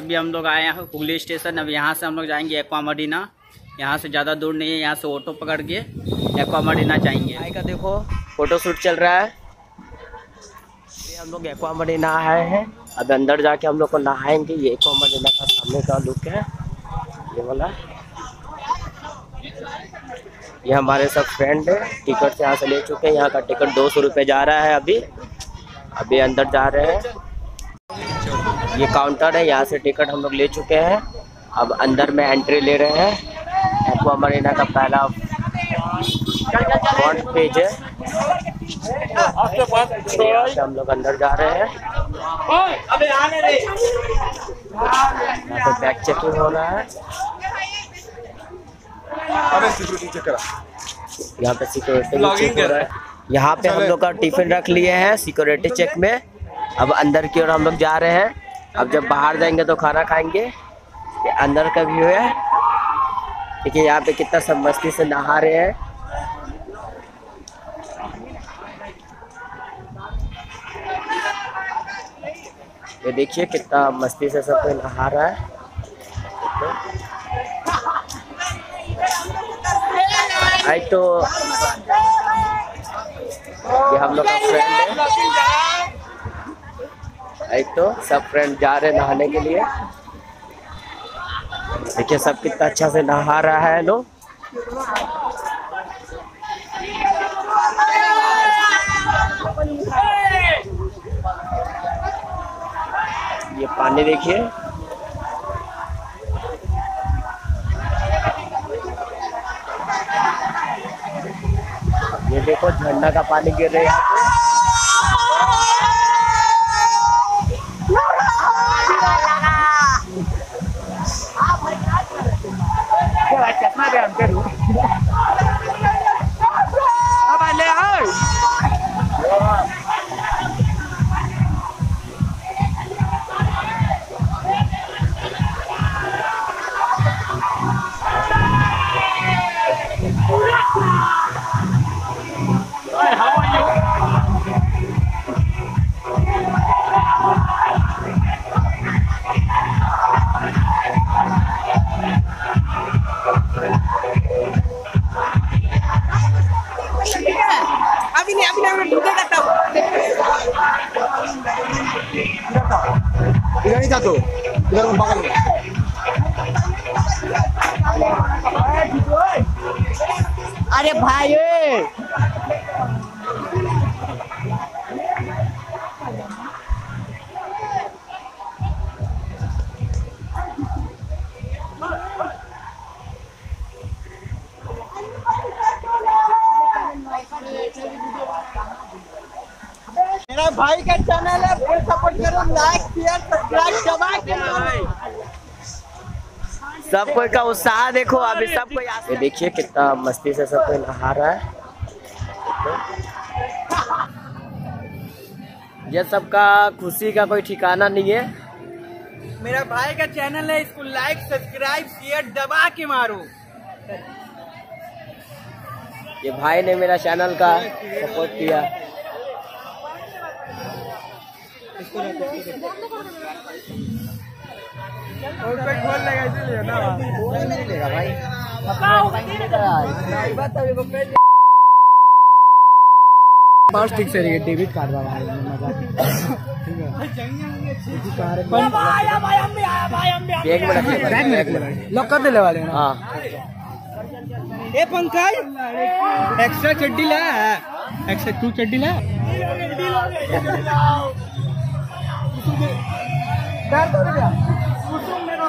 अभी हम लोग आए हैं हुगली स्टेशन। अब यहाँ से हम लोग जाएंगे एक्वा मरीना। यहाँ से ज़्यादा दूर नहीं है, यहाँ से ऑटो पकड़ के एक्वा मरीना जाएंगे। भाई का देखो फोटो शूट चल रहा है। ये हम लोग एक्वा मरीना आए हैं। अब अंदर जाके हम लोग को नहाएंगे। ये एक्वा मरीना का सामने का लुक है ये वाला। ये हमारे सब फ्रेंड है, टिकट यहाँ से ले चुके हैं। यहाँ का टिकट 200 रुपये जा रहा है। अभी अंदर जा रहे हैं। ये काउंटर है, यहाँ से टिकट हम लोग ले चुके हैं। अब अंदर में एंट्री ले रहे हैं। एक्वा मरीना का पहला फ्रंट पेज है। यहाँ से हम लोग अंदर जा रहे हैं। यहाँ पे बैग चेकिंग हो रहा है। यहाँ पे सिक्योरिटी चेक हो रहा है। यहाँ पे हम लोग का टिफिन रख लिए हैं सिक्योरिटी चेक में। अब अंदर की ओर हम लोग जा रहे हैं। अब जब बाहर जाएंगे तो खाना खाएंगे। ये अंदर का व्यू है। देखिए यहाँ पे कितना सब मस्ती से नहा रहे हैं। ये देखिए कितना मस्ती से सब कोई नहा रहा है। आई तो ये हम लोग का फ्रेंड है। आई तो सब फ्रेंड जा रहे हैं नहाने के लिए। देखिए सब कितना अच्छा से नहा रहा है लोग। ये पानी देखिए। ये देखो झरना का पानी गिर रहा है यहाँ पे। इधर नहीं था तो इधर बगल में। अरे भाई मेरा भाई का चैनल है, फुल सपोर्ट करो, लाइक शेयर सब्सक्राइब दबा के मारो। सब कोई का उत्साह देखो। अभी सब कोई ये देखिए कितना मस्ती से सब कोई नहा रहा है। ये सबका खुशी का कोई ठिकाना नहीं है। मेरा भाई का चैनल है, इसको लाइक सब्सक्राइब शेयर दबा के मारो। ये भाई ने मेरा चैनल का सपोर्ट किया। और कोई खोल लेगा इसीलिए ना, बोल नहीं लेगा भाई। ठीक से रहिए, डेबिट कार्ड वाला है मजा। ठीक है बैग में लॉक कर देने वाले हैं। हाँ ए पंकज एक्स्ट्रा चड्डी ला, एक्स्ट्रा 2 चड्डी ला। मेरा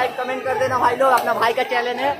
सब्सक्राइब कमेंट कर देना भाई लोग, अपना भाई का चैनल है।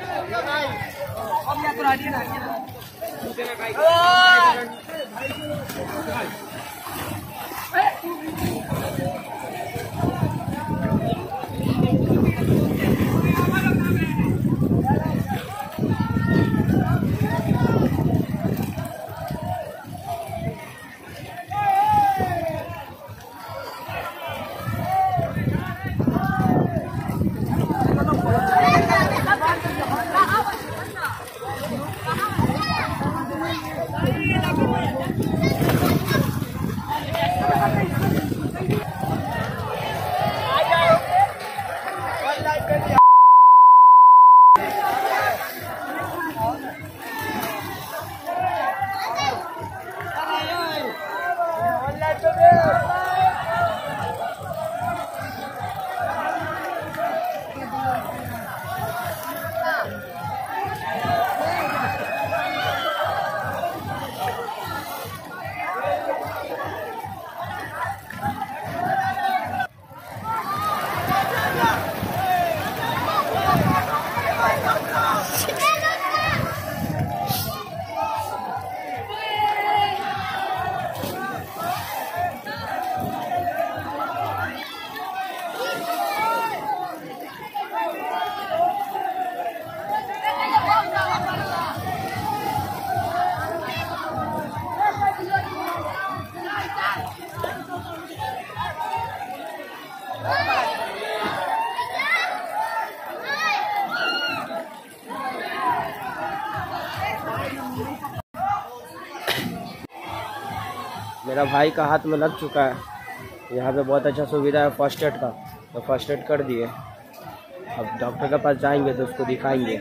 मेरा भाई का हाथ में लग चुका है। यहाँ पे बहुत अच्छा सुविधा है फर्स्ट एड का, तो फर्स्ट एड कर दिए। अब डॉक्टर के पास जाएंगे तो उसको दिखाएंगे।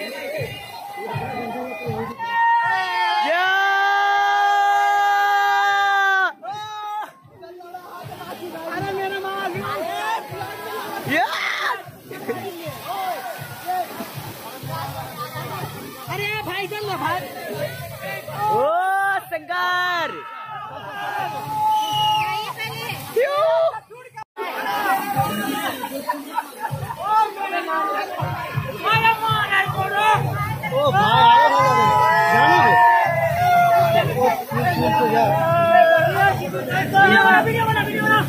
अरे भाई चल ना भाई। ओ शंकर ओ भाई जाने दो। वीडियो बना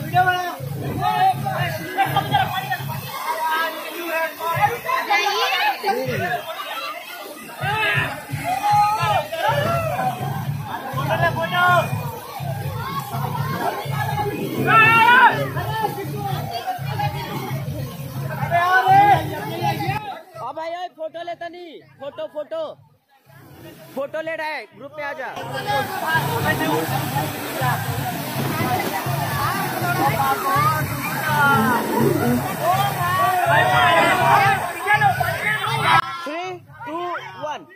भाई फोटो लेता नहीं, फोटो ले रहा है, ग्रुप पे आ जा। Three, two, one.